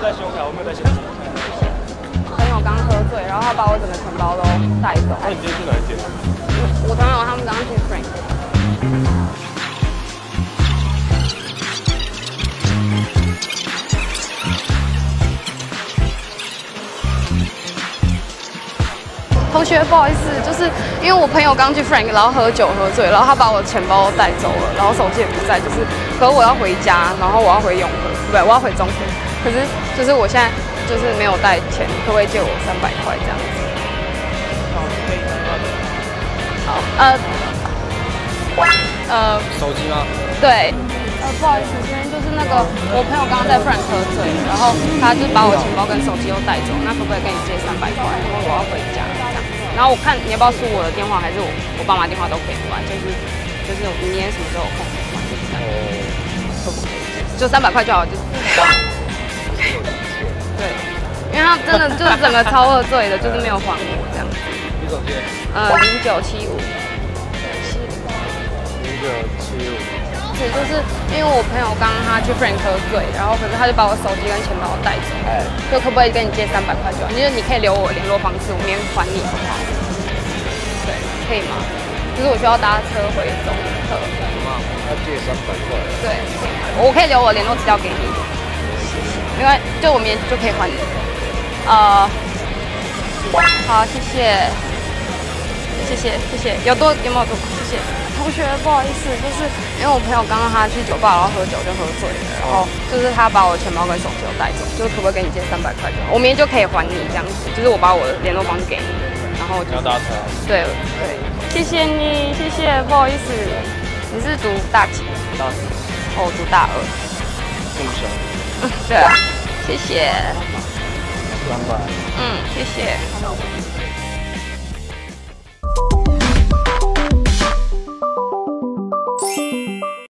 带信用卡，我没有带现金。 朋友刚喝醉，然后他把我整个钱包都带走。 那你今天去哪一间？ 我朋友他们刚刚去 Frank。同学，不好意思，就是因为我朋友刚去 Frank， 然后喝酒喝醉，然后他把我钱包带走了，然后手机也不在，可是我要回家，然后我要回永和，不对，我要回中和，可是就是我现在就是没有带钱，可不可以借我300块这样子？好， 手机吗？ 对。不好意思，今天就是那个我朋友刚刚在 Frank 喝醉，然后他就把我钱包跟手机都带走，那可不可以跟你借300块？因为我要回家这样。然后我看你要不要输我的电话，还是我爸妈电话都可以换，就是你明天什么时候有空可以换，就是这样。可不可以？就300块就好，就是。对，因为他真的就是整个超喝醉的，就是没有还我这样子。 你手机 ？0975。0975。就是因为我朋友刚刚他去 Frank 喝醉，然后可是他就把我手机跟钱包带走，就可不可以跟你借300块就好？就是你可以留我联络方式，我明天还你好不好？对，可以吗？就是我需要搭车回中和。 要借300块？ 对，我可以留我联络资料给你，因为就我明天就可以还你。好，谢谢，有没有多？谢谢。同学，不好意思，就是因为我朋友刚刚他去酒吧，然后喝酒就喝醉了，然后就是他把我钱包跟手机都带走，就是可不可以给你借300块就好？我明天就可以还你这样子，就是我把我的联络方式给你，然后你要搭车？ 对，谢谢你，谢谢，不好意思，你是读大几？ 大4。 哦，读大2。 这么小？ 对啊，谢谢。 300。 谢谢。